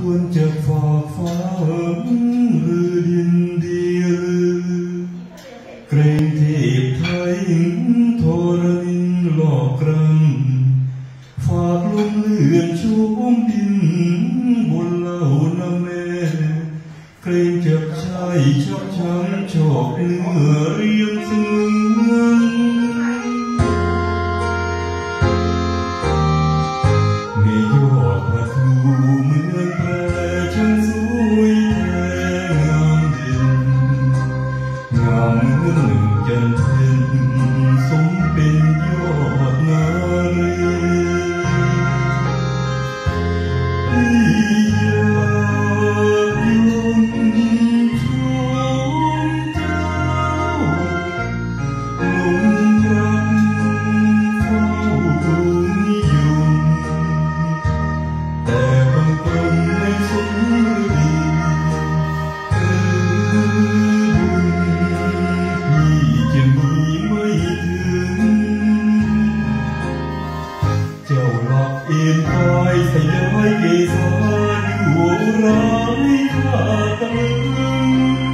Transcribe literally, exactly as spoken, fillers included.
ควรจะฝากฟ้าหรือดินดีเกรงเทพไทยทรณินหลอกกรำฝากลมเลื่อนชุ่มดินบนเหล่าน้ำแม่เกรงจะใช่ชอบช้ำชอกเนื้อเรียงเสมือนเมยอดประตูเมืองแพร่ช่างสวยแท้งามเด่นงามเหมือนหนึ่งจันทร์เพ็ญสมเป็นยอดนารีเจ้าหลับเอ็นกายสยายเกศาอยู่ร้ายข้าตะลึง